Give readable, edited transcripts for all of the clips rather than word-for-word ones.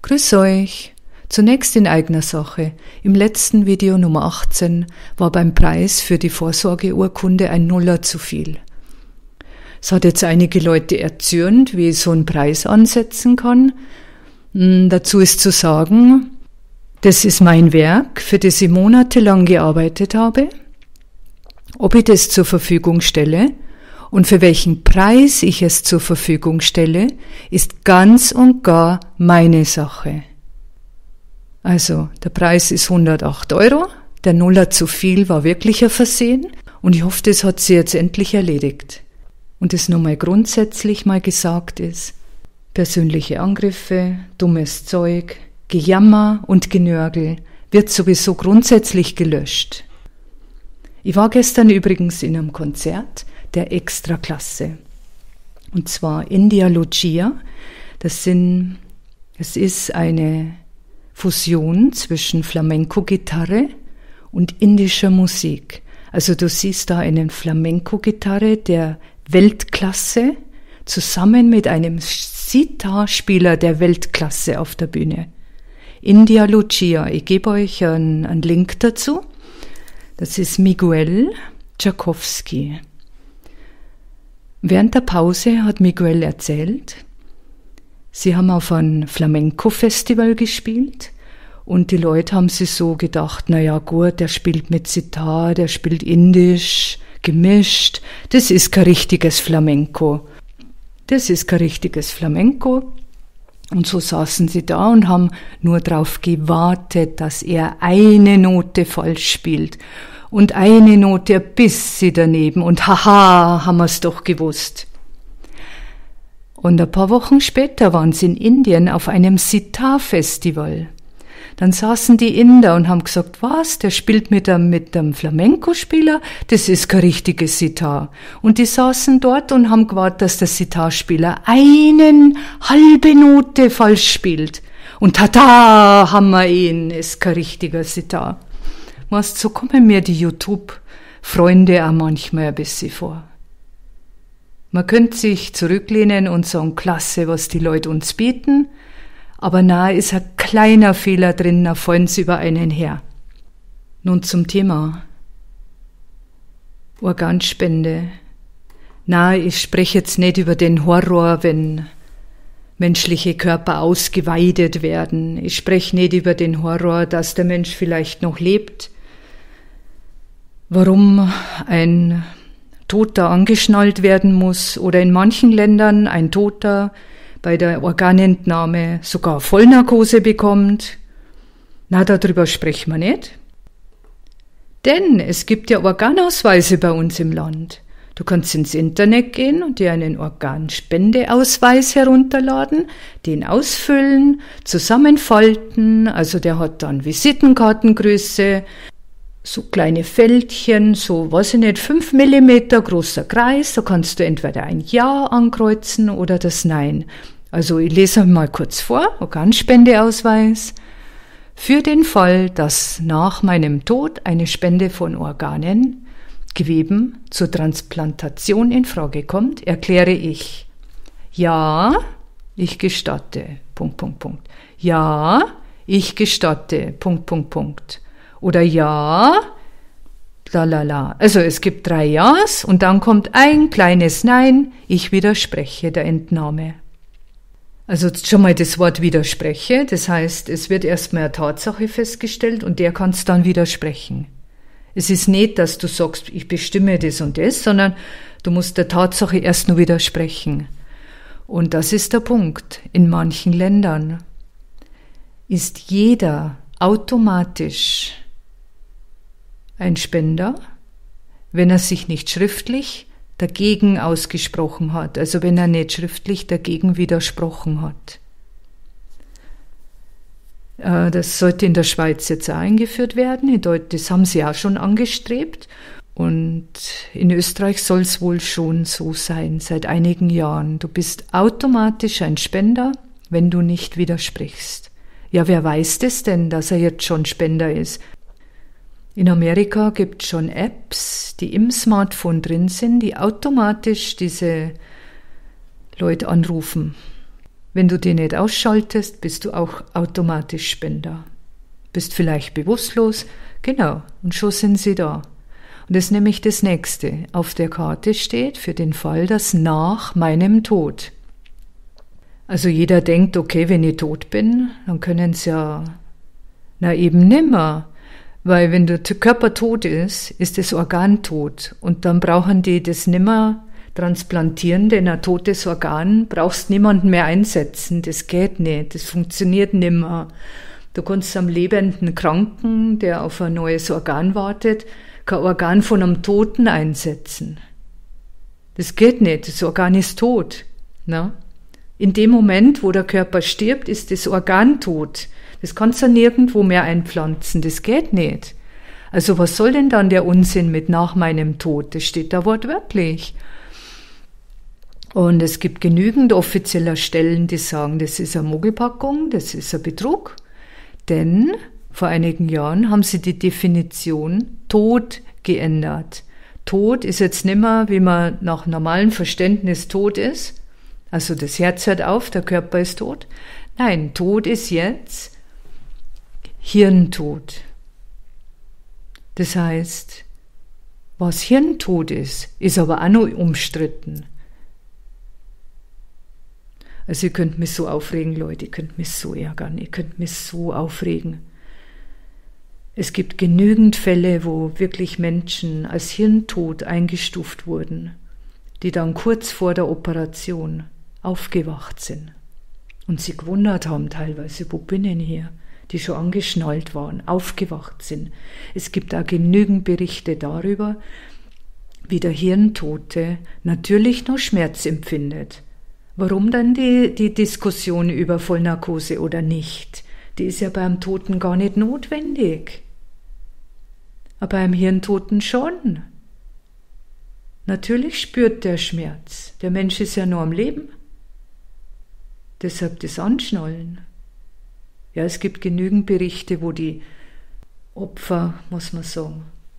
Grüß euch! Zunächst in eigener Sache. Im letzten Video Nummer 18 war beim Preis für die Vorsorgeurkunde ein Nuller zu viel. Es hat jetzt einige Leute erzürnt, wie ich so einen Preis ansetzen kann. Dazu ist zu sagen, das ist mein Werk, für das ich monatelang gearbeitet habe. Ob ich das zur Verfügung stelle und für welchen Preis ich es zur Verfügung stelle, ist ganz und gar meine Sache. Also, der Preis ist 108 €, der Nuller zu viel war wirklich ein Versehen und ich hoffe, das hat sich jetzt endlich erledigt. Und das nochmal grundsätzlich mal gesagt ist, persönliche Angriffe, dummes Zeug, Gejammer und Genörgel wird sowieso grundsätzlich gelöscht. Ich war gestern übrigens in einem Konzert der Extraklasse. Und zwar India Lucia. Es ist eine Fusion zwischen Flamenco-Gitarre und indischer Musik. Also du siehst da eine Flamenco-Gitarre der Weltklasse zusammen mit einem Sitar-Spieler der Weltklasse auf der Bühne. India Lucia. Ich gebe euch einen Link dazu. Das ist Miguel Tchaikovsky. Während der Pause hat Miguel erzählt, sie haben auf einem Flamenco-Festival gespielt und die Leute haben sich so gedacht, naja gut, der spielt mit Sitar, der spielt indisch, gemischt, das ist kein richtiges Flamenco. Das ist kein richtiges Flamenco. Und so saßen sie da und haben nur darauf gewartet, dass er eine Note falsch spielt. Und eine Note ein bisschen daneben. Und haha, haben wir es doch gewusst. Und ein paar Wochen später waren sie in Indien auf einem Sitar-Festival. Dann saßen die Inder und haben gesagt, was, der spielt mit einem Flamenco-Spieler? Das ist kein richtiges Sitar. Und die saßen dort und haben gewartet, dass der Sitarspieler eine halbe Note falsch spielt. Und tada, haben wir ihn, ist kein richtiger Sitar. Weißt, so kommen mir die YouTube-Freunde auch manchmal ein bisschen vor. Man könnte sich zurücklehnen und sagen, klasse, was die Leute uns bieten, aber nahe ist ein kleiner Fehler drin, da fallen sie über einen her. Nun zum Thema Organspende. Na, ich spreche jetzt nicht über den Horror, wenn menschliche Körper ausgeweidet werden. Ich spreche nicht über den Horror, dass der Mensch vielleicht noch lebt. Warum ein Toter angeschnallt werden muss oder in manchen Ländern ein Toter bei der Organentnahme sogar Vollnarkose bekommt. Na, darüber sprechen wir nicht. Denn es gibt ja Organausweise bei uns im Land. Du kannst ins Internet gehen und dir einen Organspendeausweis herunterladen, den ausfüllen, zusammenfalten, also der hat dann Visitenkartengröße, so kleine Fältchen, so, weiß ich nicht, 5 Millimeter großer Kreis, da kannst du entweder ein Ja ankreuzen oder das Nein. Also ich lese mal kurz vor, Organspendeausweis. Für den Fall, dass nach meinem Tod eine Spende von Organen, Geweben zur Transplantation in Frage kommt, erkläre ich, ja, ich gestatte, ... Ja, ich gestatte, ... Oder ja, lalala. Also es gibt 3 Ja's und dann kommt ein kleines Nein, ich widerspreche der Entnahme. Also schon mal das Wort widerspreche, das heißt, es wird erstmal eine Tatsache festgestellt und der kann es dann widersprechen. Es ist nicht, dass du sagst, ich bestimme das und das, sondern du musst der Tatsache erst nur widersprechen. Und das ist der Punkt. In manchen Ländern ist jeder automatisch ein Spender, wenn er sich nicht schriftlich dagegen ausgesprochen hat, also wenn er nicht schriftlich dagegen widersprochen hat. Das sollte in der Schweiz jetzt auch eingeführt werden, das haben sie auch schon angestrebt und in Österreich soll es wohl schon so sein, seit einigen Jahren. Du bist automatisch ein Spender, wenn du nicht widersprichst. Ja, wer weiß das denn, dass er jetzt schon Spender ist? In Amerika gibt es schon Apps, die im Smartphone drin sind, die automatisch diese Leute anrufen. Wenn du den nicht ausschaltest, bist du auch automatisch Spender. Bist vielleicht bewusstlos, genau, und schon sind sie da. Und das ist nämlich das Nächste. Auf der Karte steht für den Fall, dass nach meinem Tod. Also jeder denkt, okay, wenn ich tot bin, dann können es ja, eben nimmer. Weil wenn der Körper tot ist das Organ tot. Und dann brauchen die das nimmer transplantieren, denn ein totes Organ brauchst niemanden mehr einsetzen. Das geht nicht, das funktioniert nimmer. Du kannst am lebenden Kranken, der auf ein neues Organ wartet, kein Organ von einem Toten einsetzen. Das geht nicht, das Organ ist tot. Na? In dem Moment, wo der Körper stirbt, ist das Organ tot. Das kannst du nirgendwo mehr einpflanzen, das geht nicht. Also was soll denn dann der Unsinn mit nach meinem Tod? Das steht da wortwörtlich. Und es gibt genügend offizieller Stellen, die sagen, das ist eine Mogelpackung, das ist ein Betrug. Denn vor einigen Jahren haben sie die Definition Tod geändert. Tod ist jetzt nicht mehr, wie man nach normalem Verständnis tot ist. Also das Herz hört auf, der Körper ist tot. Nein, Tod ist jetzt Hirntod. Das heißt, was Hirntod ist aber auch noch umstritten. Also ihr könnt mich so aufregen, Leute, ihr könnt mich so ärgern, ihr könnt mich so aufregen. Es gibt genügend Fälle, wo wirklich Menschen als Hirntod eingestuft wurden, die dann kurz vor der Operation aufgewacht sind und sich gewundert haben teilweise, wo bin ich denn hier? Die schon angeschnallt waren, aufgewacht sind. Es gibt auch genügend Berichte darüber, wie der Hirntote natürlich noch Schmerz empfindet. Warum dann die Diskussion über Vollnarkose oder nicht? Die ist ja beim Toten gar nicht notwendig. Aber beim Hirntoten schon. Natürlich spürt der Schmerz. Der Mensch ist ja nur am Leben. Deshalb das Anschnallen. Ja, es gibt genügend Berichte, wo die Opfer, muss man sagen,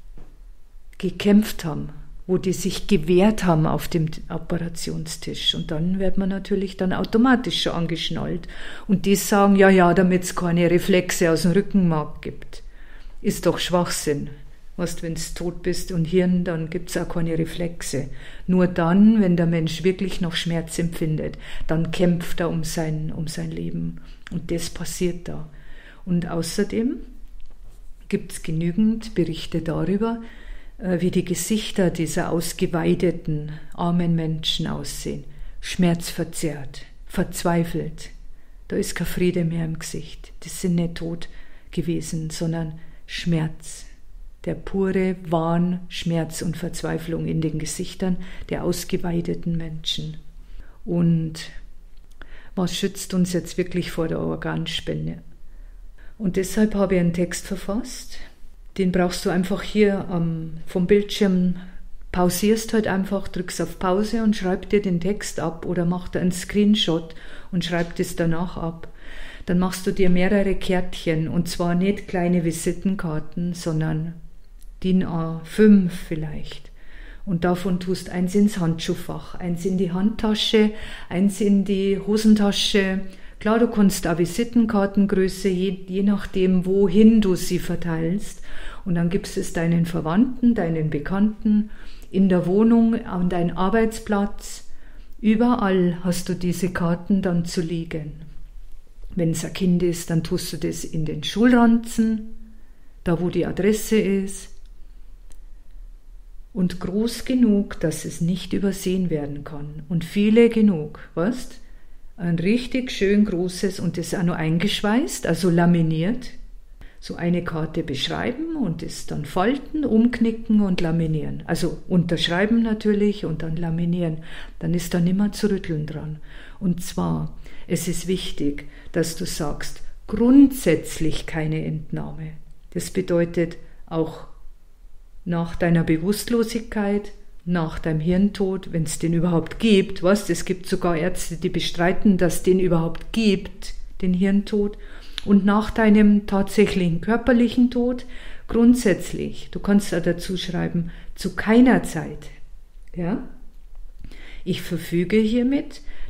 gekämpft haben, wo die sich gewehrt haben auf dem Operationstisch. Und dann wird man natürlich dann automatisch schon angeschnallt. Und die sagen, ja, damit es keine Reflexe aus dem Rückenmark gibt. Ist doch Schwachsinn. Weißt, wenn du tot bist und Hirn, dann gibt es auch keine Reflexe. Nur dann, wenn der Mensch wirklich noch Schmerz empfindet, dann kämpft er um sein Leben. Und das passiert da. Und außerdem gibt es genügend Berichte darüber, wie die Gesichter dieser ausgeweideten, armen Menschen aussehen. Schmerzverzerrt, verzweifelt. Da ist kein Friede mehr im Gesicht. Das sind nicht tot gewesen, sondern Schmerz. Der pure Wahn, Schmerz und Verzweiflung in den Gesichtern der ausgeweideten Menschen. Und was schützt uns jetzt wirklich vor der Organspende? Und deshalb habe ich einen Text verfasst, den brauchst du einfach hier vom Bildschirm, pausierst halt einfach, drückst auf Pause und schreib dir den Text ab oder mach da einen Screenshot und schreib das danach ab. Dann machst du dir mehrere Kärtchen und zwar nicht kleine Visitenkarten, sondern DIN A5 vielleicht. Und davon tust eins ins Handschuhfach, eins in die Handtasche, eins in die Hosentasche. Klar, du kannst auch Visitenkartengröße, je nachdem, wohin du sie verteilst. Und dann gibst es deinen Verwandten, deinen Bekannten, in der Wohnung, an deinem Arbeitsplatz. Überall hast du diese Karten dann zu liegen. Wenn es ein Kind ist, dann tust du das in den Schulranzen, da wo die Adresse ist. Und groß genug, dass es nicht übersehen werden kann. Und viele genug, weißt? Ein richtig schön großes und das auch noch eingeschweißt, also laminiert. So eine Karte beschreiben und das dann falten, umknicken und laminieren. Also unterschreiben natürlich und dann laminieren. Dann ist da nimmer zu rütteln dran. Und zwar, es ist wichtig, dass du sagst, grundsätzlich keine Entnahme. Das bedeutet auch nach deiner Bewusstlosigkeit, nach deinem Hirntod, wenn es den überhaupt gibt, es gibt sogar Ärzte, die bestreiten, dass es den überhaupt gibt, den Hirntod, und nach deinem tatsächlichen körperlichen Tod, grundsätzlich, du kannst da dazu schreiben, zu keiner Zeit, ja, ich verfüge hiermit,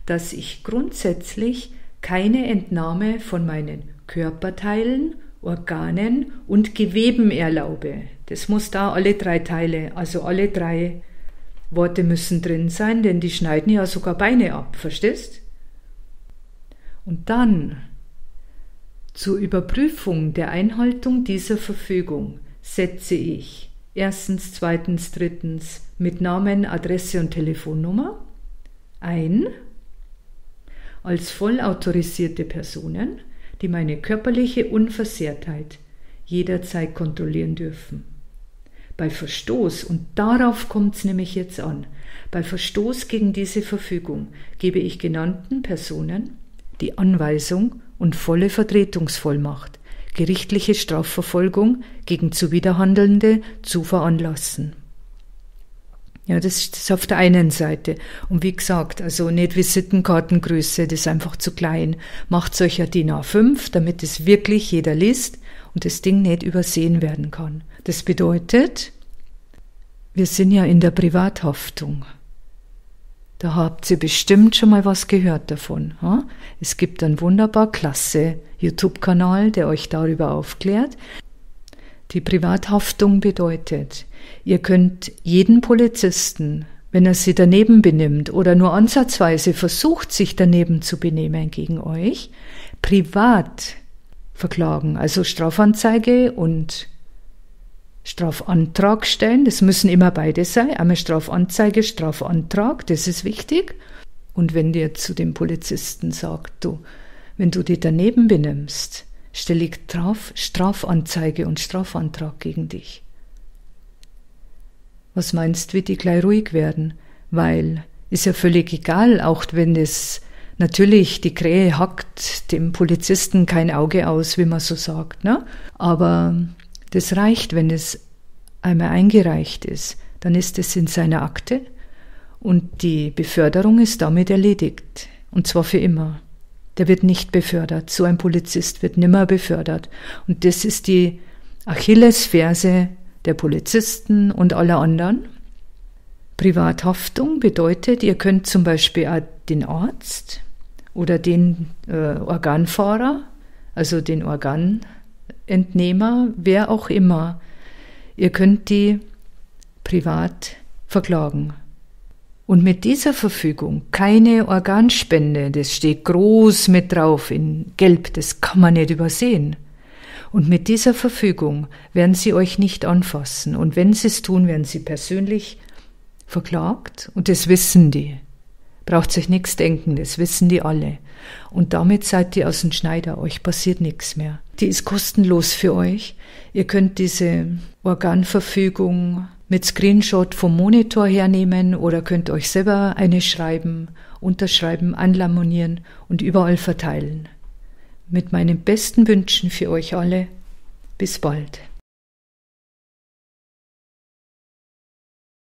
dass ich grundsätzlich keine Entnahme von meinen Körperteilen, Organen und Geweben erlaube. Das muss da alle 3 Teile, also alle 3 Worte müssen drin sein, denn die schneiden ja sogar Beine ab, verstehst? Und dann zur Überprüfung der Einhaltung dieser Verfügung setze ich 1., 2., 3. mit Namen, Adresse und Telefonnummer ein als voll autorisierte Personen, die meine körperliche Unversehrtheit jederzeit kontrollieren dürfen. Bei Verstoß, und darauf kommt es nämlich jetzt an, bei Verstoß gegen diese Verfügung gebe ich genannten Personen die Anweisung und volle Vertretungsvollmacht, gerichtliche Strafverfolgung gegen Zuwiderhandelnde zu veranlassen. Ja, das ist auf der einen Seite. Und wie gesagt, also nicht Visitenkartengröße, das ist einfach zu klein. Macht euch ja DIN A5, damit es wirklich jeder liest und das Ding nicht übersehen werden kann. Das bedeutet, wir sind ja in der Privathaftung. Da habt ihr bestimmt schon mal was gehört davon. Ha? Es gibt einen wunderbar klasse YouTube-Kanal, der euch darüber aufklärt. Die Privathaftung bedeutet, ihr könnt jeden Polizisten, wenn er sie daneben benimmt oder nur ansatzweise versucht, sich daneben zu benehmen gegen euch, privat verklagen, also Strafanzeige und Strafantrag stellen. Das müssen immer beide sein, einmal Strafanzeige, Strafantrag, das ist wichtig. Und wenn ihr zu dem Polizisten sagt, du, wenn du dich daneben benimmst, stelle ich Strafanzeige und Strafantrag gegen dich. Was meinst, wie die gleich ruhig werden? Weil, ist ja völlig egal, auch wenn es natürlich, die Krähe hackt dem Polizisten kein Auge aus, wie man so sagt, ne? Aber das reicht, wenn es einmal eingereicht ist, dann ist es in seiner Akte und die Beförderung ist damit erledigt. Und zwar für immer. Der wird nicht befördert. So ein Polizist wird nimmer befördert. Und das ist die Achillesferse der Polizisten und aller anderen. Privathaftung bedeutet, ihr könnt zum Beispiel auch den Arzt oder den Organfahrer, also den Organentnehmer, wer auch immer, ihr könnt die privat verklagen. Und mit dieser Verfügung keine Organspende, das steht groß mit drauf in Gelb, das kann man nicht übersehen. Und mit dieser Verfügung werden sie euch nicht anfassen. Und wenn sie es tun, werden sie persönlich verklagt. Und das wissen die. Braucht sich nichts denken, das wissen die alle. Und damit seid ihr aus dem Schneider, euch passiert nichts mehr. Die ist kostenlos für euch. Ihr könnt diese Organverfügung mit Screenshot vom Monitor hernehmen oder könnt euch selber eine schreiben, unterschreiben, anlaminieren und überall verteilen. Mit meinen besten Wünschen für euch alle. Bis bald.